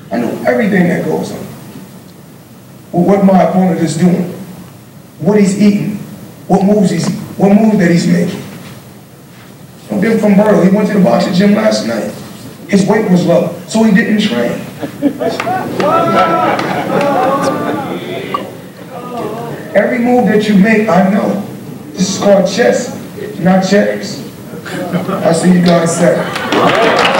I know everything that goes on. What my opponent is doing, what he's eating, what moves that he's making. I've been from Burrow. He went to the boxing gym last night. His weight was low, so he didn't train. Every move that you make, I know. This is called chess, not checks. I'll see you guys Saturday.